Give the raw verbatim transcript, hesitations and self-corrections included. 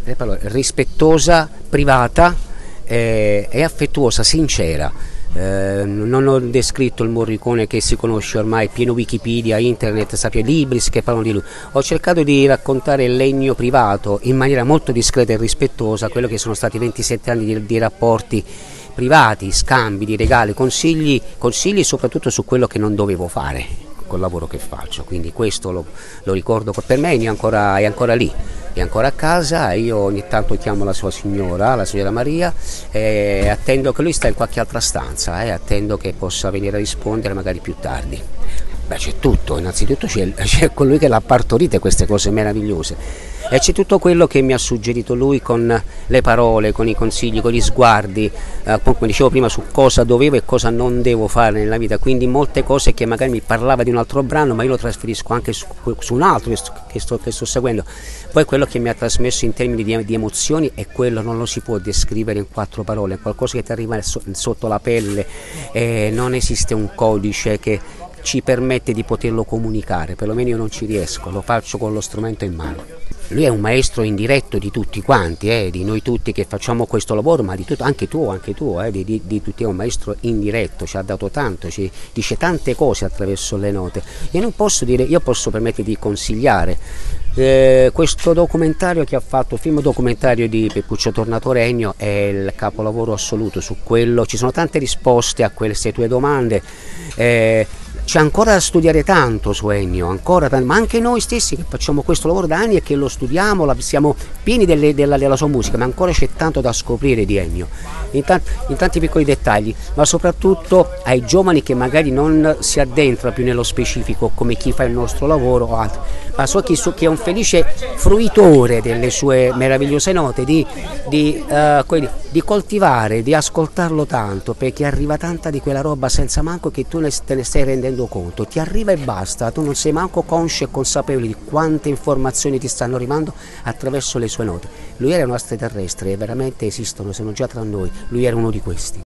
le parole, rispettosa, privata eh, e affettuosa, sincera. Eh, non ho descritto il Morricone che si conosce ormai, pieno Wikipedia, internet, sappi, libri che parlano di lui. Ho cercato di raccontare l'Ennio privato in maniera molto discreta e rispettosa, quello che sono stati ventisette anni di, di rapporti privati, scambi di regali, consigli, consigli soprattutto su quello che non dovevo fare col lavoro che faccio, quindi questo lo, lo ricordo. Per me è ancora, è ancora lì, è ancora a casa, io ogni tanto chiamo la sua signora, la signora Maria, e attendo che lui sta in qualche altra stanza, eh, attendo che possa venire a rispondere magari più tardi. Beh, c'è tutto, innanzitutto c'è colui che l'ha partorite queste cose meravigliose, e c'è tutto quello che mi ha suggerito lui con le parole, con i consigli, con gli sguardi, eh, come dicevo prima, su cosa dovevo e cosa non devo fare nella vita, quindi molte cose che magari mi parlava di un altro brano, ma io lo trasferisco anche su, su un altro che sto, che, sto, che sto seguendo. Poi quello che mi ha trasmesso in termini di, di emozioni è quello, non lo si può descrivere in quattro parole, è qualcosa che ti arriva sotto la pelle, eh, non esiste un codice che ci permette di poterlo comunicare, perlomeno io non ci riesco, lo faccio con lo strumento in mano. Lui è un maestro indiretto di tutti quanti, eh, di noi tutti che facciamo questo lavoro, ma di tutto, anche tu, anche tu, eh, di, di, di tutti, è un maestro indiretto, ci ha dato tanto, ci dice tante cose attraverso le note. Io non posso dire, io posso permettere di consigliare eh, questo documentario che ha fatto, il film documentario di Peppuccio Tornatore, Ennio, è il capolavoro assoluto su quello, ci sono tante risposte a queste tue domande. Eh, C'è ancora da studiare tanto su Ennio, ancora tanto, ma anche noi stessi che facciamo questo lavoro da anni e che lo studiamo, la, siamo pieni delle, della, della sua musica, ma ancora c'è tanto da scoprire di Ennio, in, tanti, in tanti piccoli dettagli, ma soprattutto ai giovani che magari non si addentra più nello specifico come chi fa il nostro lavoro o altro, ma so chi, so che è un felice fruitore delle sue meravigliose note, di, di, uh, di, di coltivare, di ascoltarlo tanto, perché arriva tanta di quella roba senza manco che tu ne, te ne stai rendendo conto, ti arriva e basta, tu non sei manco conscio e consapevole di quante informazioni ti stanno arrivando attraverso le sue note. Lui era un extraterrestre e veramente esistono, sono già tra noi, lui era uno di questi.